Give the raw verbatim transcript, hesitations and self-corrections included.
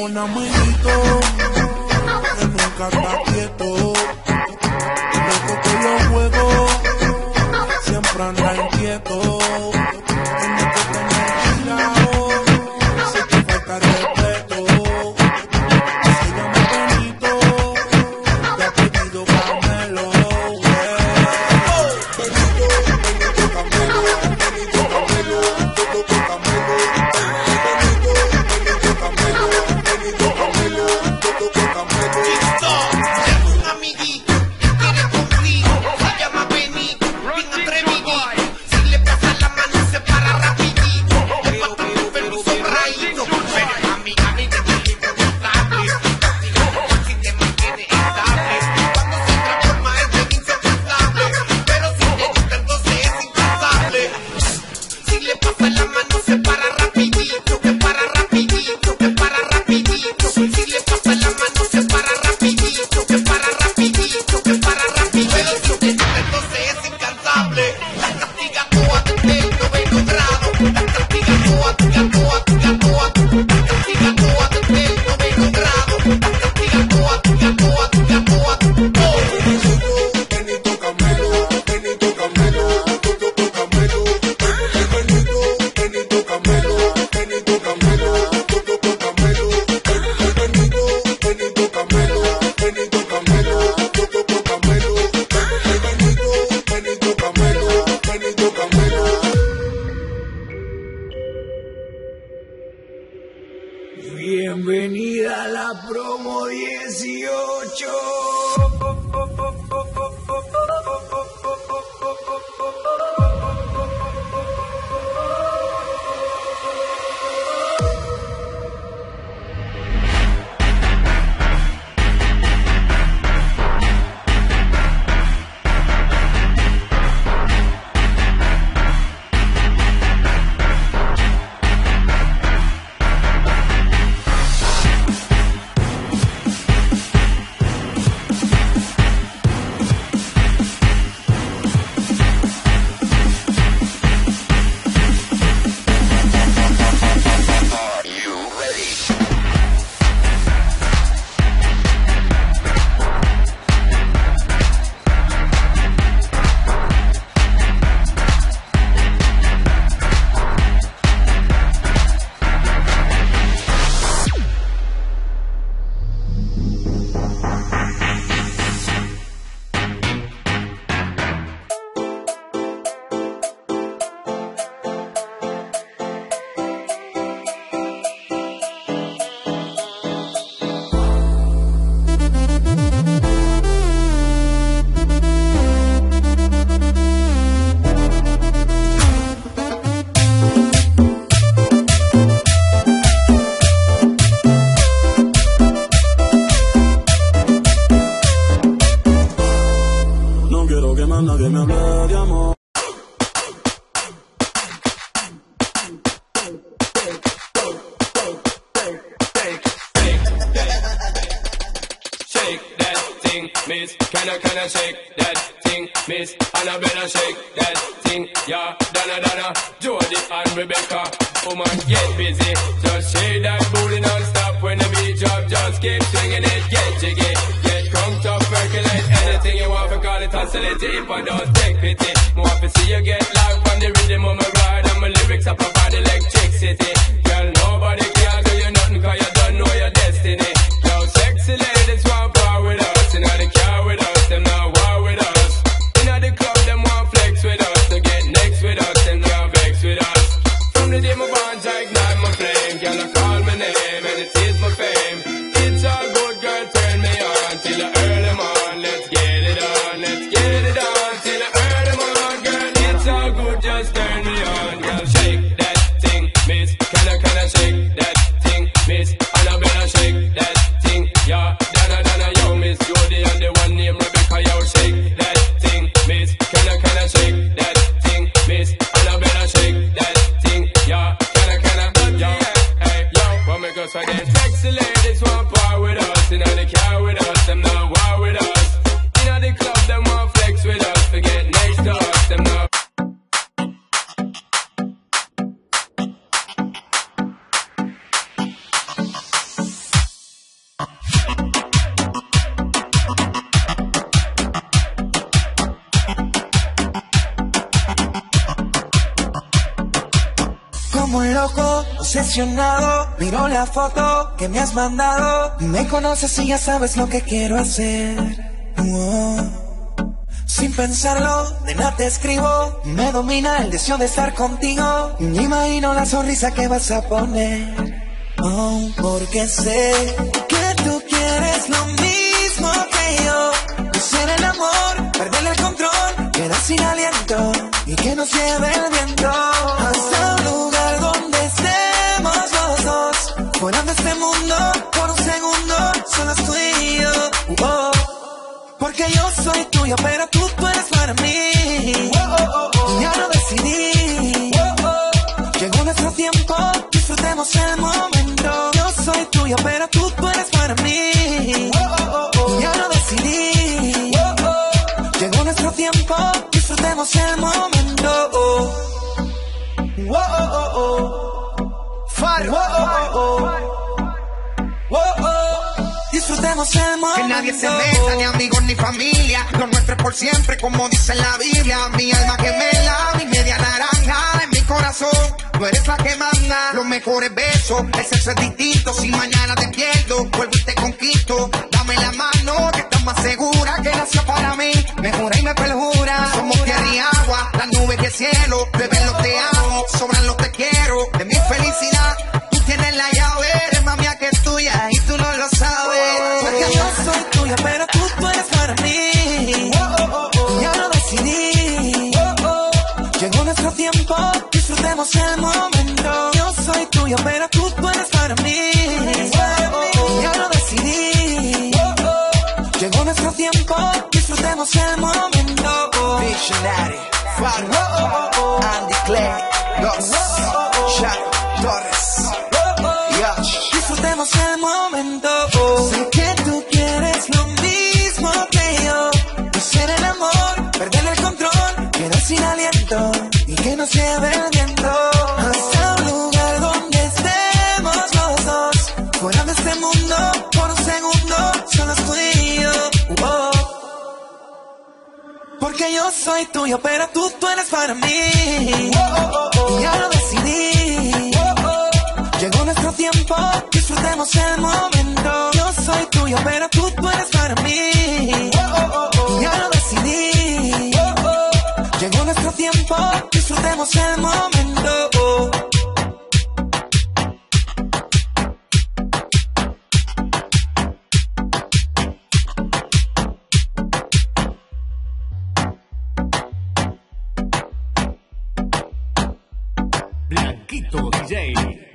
tengo un amiguito que nunca está quieto. Loco que los juegos siempre anda inquieto. Tienes que tener cuidado si te falta respeto. Se llama Benito, te ha pedido Camelo. Benito, Benito Camelo, Benito Camelo, Benito Camelo. Bienvenida a la promo dieciocho. Nadie me hable de amor. Shake that thing, miss. Can I, can I shake that thing, miss? And I better shake that thing, yeah. Donna, Donna, Jody and Rebecca. Woman, get busy. Just shake that booty non-stop when the beat drop. Just keep swinging it, get jiggy. Get crunked up, percolate anything you want. For call it oscillate if I don't take pity. More to see you get locked from the rhythm of my ride. And my lyrics up about electricity. Girl, nobody can do you nothing cause you don't know your destiny. Yo, sexy ladies want power with us. Inna the car with us, them not war with us. Inna the club, them want flex with us. To get next with us, them not vex with us. From the day my bonds, I ignite my flame. Girl, I call my name and it is my fame. It's all good, girl, turn me on till I earn them on. Let's get it on, let's get it on till I earn them on. Girl, it's all good, just turn me on. Girl, shake that thing, miss. Can I, can I shake that thing, miss? loco, obsesionado, miro la foto que me has mandado. Me conoces y ya sabes lo que quiero hacer. Wow. Sin pensarlo, de nada te escribo. Me domina el deseo de estar contigo. Me imagino la sonrisa que vas a poner. Oh, porque sé que tú quieres lo mismo que yo. Ser el amor, perder el control, quedar sin aliento y que nos lleve el viento hasta un lugar donde estemos los dos, fuera de este mundo por un segundo, solo tú y yo. Oh, porque yo soy tuyo, pero tú, tú eres para mí. Oh, oh, oh, y ya lo decidí. Oh, oh, llegó nuestro tiempo, disfrutemos el momento. Yo soy tuyo, pero tú, tú eres para mí. Oh, oh, oh, y ya lo decidí. Oh, oh, llegó nuestro tiempo, disfrutemos el momento. Oh, oh, oh, oh. Faro. Oh, oh, oh. Oh, oh. Disfrutemos el momento. Que nadie se meta, ni amigos ni familia. Lo nuestro es por siempre, como dice en la Biblia. Mi alma gemela, mi media naranja en mi corazón. Tú eres la que manda los mejores besos. El sexo es distinto, si mañana te pierdo, vuelvo y te conquisto. Dame la mano, que estás más segura que nació para mí. Me jura y me perjura. Somos tierra y agua, las nubes y el cielo. Bebé, los te amo, sobran los te quiero. De mi felicidad, tú tienes la llave. Eres más mía que tuya y tú no lo sabes. Porque yo soy tuya, pero tú, tú eres para mí. Oh, oh, oh, oh. Ya lo decidí. Oh, oh. Llegó nuestro tiempo, disfrutemos el momento. Yo soy tuya, pero tú, tú eres para mí. Oh, oh, oh. Ya lo decidí. Oh, oh. Llegó nuestro tiempo, disfrutemos el momento. Oh. Visionary, Faro, Oh, oh, oh, oh. Andy Clay, Los, Shadow, Torres, Yosh. Disfrutemos el momento. Oh. Sé que tú quieres lo mismo que yo. Ser el amor, perder el control, quedar sin aliento y que nos lleve el viento hasta un lugar donde estemos los dos, fuera de este mundo por un segundo, solo tú y yo. Oh. Porque yo soy tuyo, pero tú, tú eres para mí. Oh, oh, oh, oh. Ya lo decidí. Oh, oh. Llegó nuestro tiempo, disfrutemos el momento. Yo soy tuyo, pero tú, tú eres para mí. Oh, oh, oh, oh. Ya lo decidí. Oh, oh. Llegó nuestro tiempo, disfrutemos el momento. Oh. Blanquito D J.